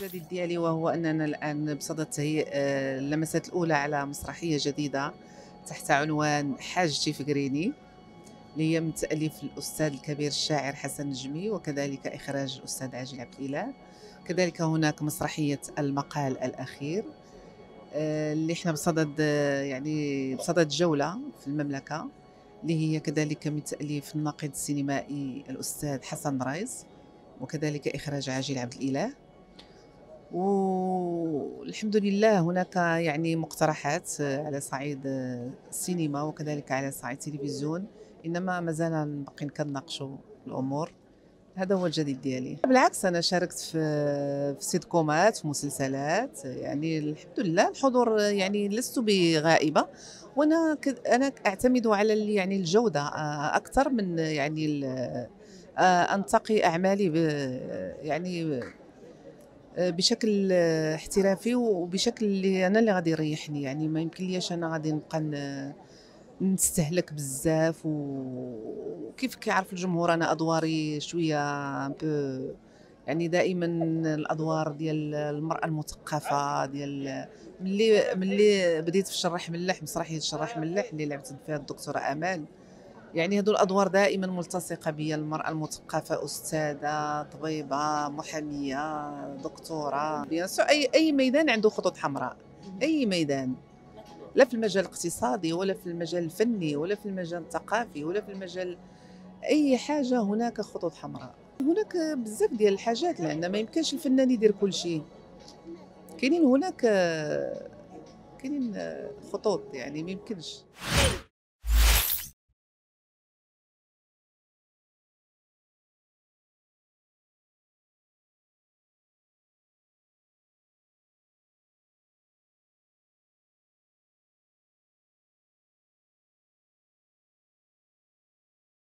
الجديد ديالي وهو أننا الآن بصدد تهيئ اللمسات الأولى على مسرحية جديدة تحت عنوان حاجتي فقريني، اللي هي من تأليف الأستاذ الكبير الشاعر حسن النجمي، وكذلك إخراج الأستاذ عاجل عبد الإله. كذلك هناك مسرحية المقال الأخير، اللي احنا بصدد يعني بصدد جولة في المملكة، اللي هي كذلك من تأليف الناقد السينمائي الأستاذ حسن رايز، وكذلك إخراج عاجل عبد الإله. والحمد لله هناك يعني مقترحات على صعيد السينما وكذلك على صعيد التلفزيون، إنما مازال باقيين كنناقشوا الأمور. هذا هو الجديد ديالي. بالعكس أنا شاركت في سيتكومات، في مسلسلات، يعني الحمد لله الحضور يعني لست بغائبة، وأنا أنا أعتمد على يعني الجودة أكثر من يعني أنتقي أعمالي يعني بشكل احترافي وبشكل اللي أنا اللي غادي يريحني، يعني ما يمكن ليش أنا غادي نبقى نستهلك بزاف وكيف كيعرف الجمهور أنا أدواري شوية يعني دائما الأدوار ديال المرأة المثقفة، ديال ملي بديت في شرح ملح، مسرحية شرح ملح اللي لعبت فيها الدكتورة أمال، يعني هادو الأدوار دائمًا ملتصقة بيا، المرأة المثقفة، أستاذة، طبيبة، محامية، دكتورة، بيان سور أي ميدان عنده خطوط حمراء، أي ميدان، لا في المجال الاقتصادي ولا في المجال الفني ولا في المجال الثقافي ولا في المجال أي حاجة هناك خطوط حمراء. هناك بزاف ديال الحاجات لأن ما يمكنش الفنان يدير كل شيء، كاينين هناك كاينين خطوط يعني ما يمكنش.